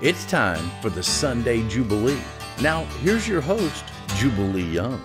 It's time for the Sunday Jubilee. Now, here's your host, Jubilee Young.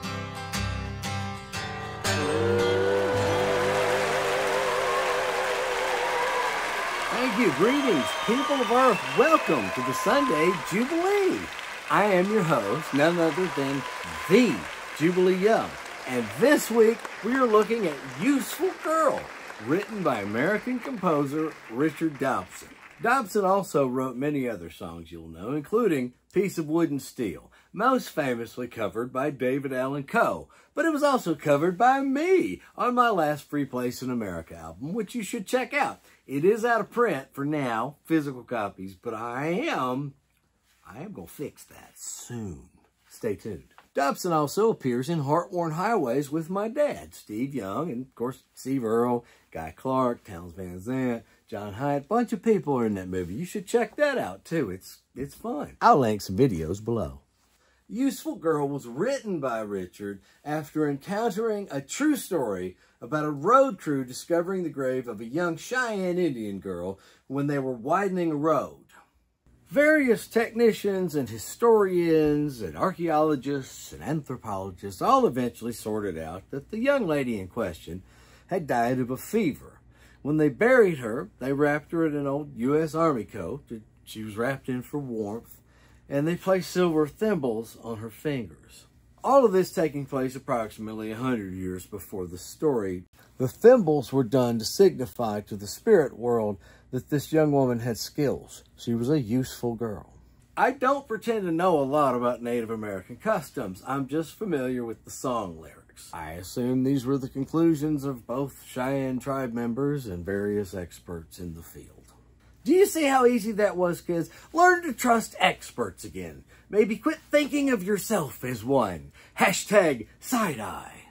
Thank you. Greetings, people of Earth. Welcome to the Sunday Jubilee. I am your host, none other than the Jubilee Young. And this week, we are looking at Useful Girl, written by American composer Richard Dobson. Dobson also wrote many other songs you'll know, including Piece of Wood and Steel, most famously covered by David Allan Coe, but it was also covered by me on my last Free Place in America album, which you should check out. It is out of print for now, physical copies, but I am going to fix that soon. Stay tuned. Dobson also appears in Heart-Worn Highways with my dad, Steve Young, and of course, Steve Earle, Guy Clark, Townes Van Zandt, John Hyatt. A bunch of people are in that movie. You should check that out, too. It's fun. I'll link some videos below. Useful Girl was written by Richard after encountering a true story about a road crew discovering the grave of a young Cheyenne Indian girl when they were widening a road. Various technicians and historians and archaeologists and anthropologists all eventually sorted out that the young lady in question had died of a fever. When they buried her, they wrapped her in an old U.S. Army coat that she was wrapped in for warmth, and they placed silver thimbles on her fingers. All of this taking place approximately 100 years before the story. The thimbles were done to signify to the spirit world that this young woman had skills. She was a useful girl. I don't pretend to know a lot about Native American customs. I'm just familiar with the song lyrics. I assume these were the conclusions of both Cheyenne tribe members and various experts in the field. Do you see how easy that was, kids? Learn to trust experts again. Maybe quit thinking of yourself as one. Hashtag side-eye.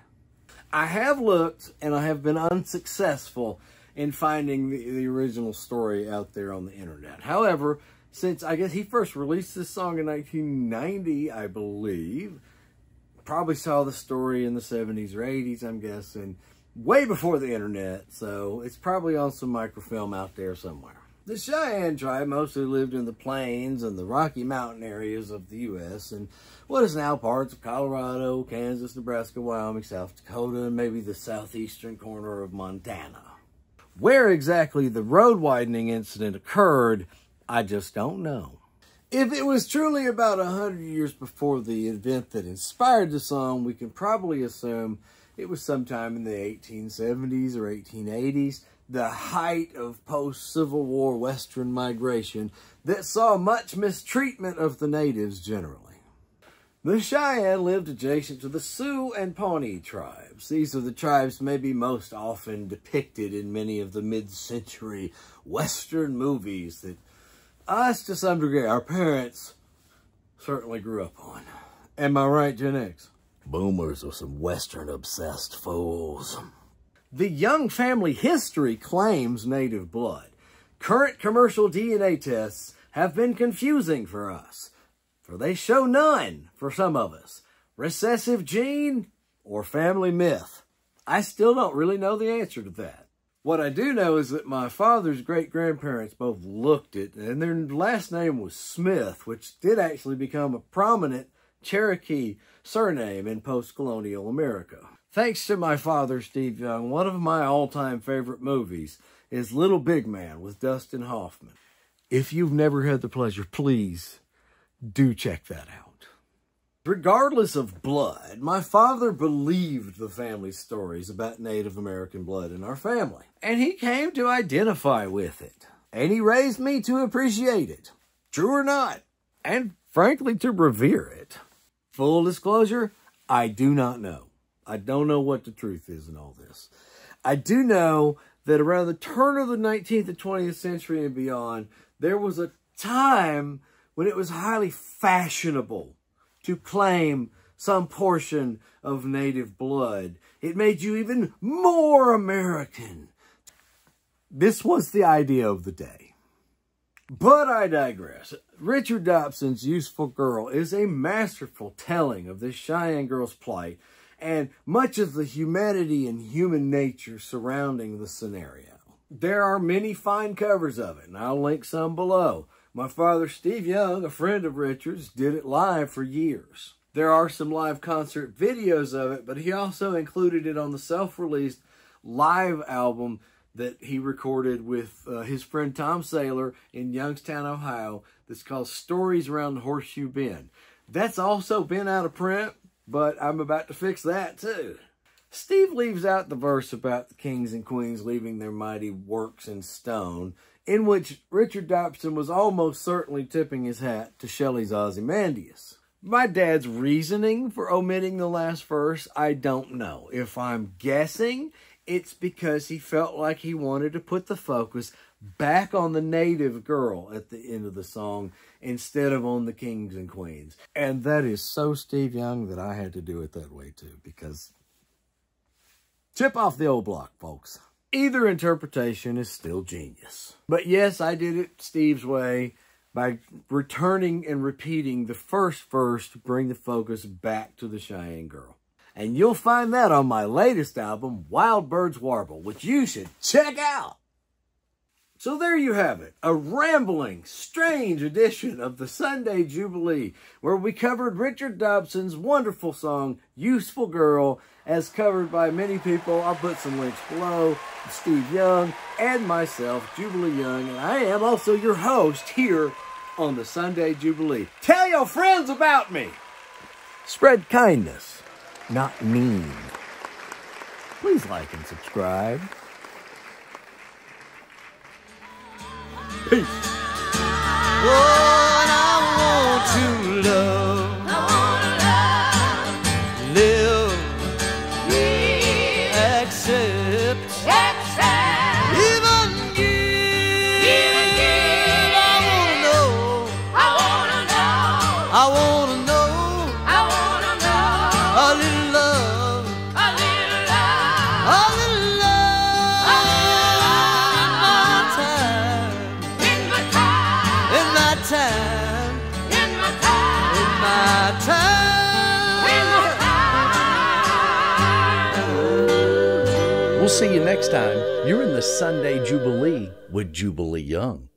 I have looked, and I have been unsuccessful in finding the original story out there on the internet. However, since I guess he first released this song in 1990, I believe, probably saw the story in the 70s or 80s, I'm guessing, way before the internet, so it's probably on some microfilm out there somewhere. The Cheyenne tribe mostly lived in the plains and the Rocky Mountain areas of the U.S. and what is now parts of Colorado, Kansas, Nebraska, Wyoming, South Dakota, and maybe the southeastern corner of Montana. Where exactly the road widening incident occurred, I just don't know. If it was truly about 100 years before the event that inspired the song, we can probably assume it was sometime in the 1870s or 1880s, the height of post-Civil War Western migration that saw much mistreatment of the natives generally. The Cheyenne lived adjacent to the Sioux and Pawnee tribes. These are the tribes maybe most often depicted in many of the mid-century Western movies that us, to some degree, our parents certainly grew up on. Am I right, Gen X? Boomers are some Western-obsessed fools. The Young family history claims native blood. Current commercial DNA tests have been confusing for us, for they show none for some of us. Recessive gene or family myth? I still don't really know the answer to that. What I do know is that my father's great-grandparents both looked it, and their last name was Smith, which did actually become a prominent Cherokee surname in post-colonial America. Thanks to my father, Steve Young, one of my all-time favorite movies is Little Big Man with Dustin Hoffman. If you've never had the pleasure, please do check that out. Regardless of blood, my father believed the family stories about Native American blood in our family, and he came to identify with it, and he raised me to appreciate it, true or not, and frankly to revere it. Full disclosure, I do not know. I don't know what the truth is in all this. I do know that around the turn of the 19th and 20th century and beyond, there was a time when it was highly fashionable to claim some portion of native blood. It made you even more American. This was the idea of the day. But I digress. Richard Dobson's Useful Girl is a masterful telling of this Cheyenne girl's plight and much of the humanity and human nature surrounding the scenario. There are many fine covers of it, and I'll link some below. My father, Steve Young, a friend of Richard's, did it live for years. There are some live concert videos of it, but he also included it on the self-released live album that he recorded with his friend Tom Saylor in Youngstown, Ohio, that's called Stories Around the Horseshoe Bend. That's also been out of print, but I'm about to fix that too. Steve leaves out the verse about the kings and queens leaving their mighty works in stone, in which Richard Dobson was almost certainly tipping his hat to Shelley's Ozymandias. My dad's reasoning for omitting the last verse, I don't know. If I'm guessing, it's because he felt like he wanted to put the focus back on the native girl at the end of the song instead of on the kings and queens. And that is so Steve Young that I had to do it that way too, because chip off the old block, folks. Either interpretation is still genius. But yes, I did it Steve's way by returning and repeating the first verse to bring the focus back to the Cheyenne girl. And you'll find that on my latest album, Wild Birds Warble, which you should check out. So there you have it, a rambling, strange edition of the Sunday Jubilee, where we covered Richard Dobson's wonderful song, Useful Girl, as covered by many people. I'll put some links below, Steve Young and myself, Jubilee Young, and I am also your host here on the Sunday Jubilee. Tell your friends about me. Spread kindness, not mean. Please like and subscribe. Peace. Oh, and I want to love, live, accept, even give. I wanna know a little love, a little We'll see you next time. You're in the Sunday Jubilee with Jubilee Young.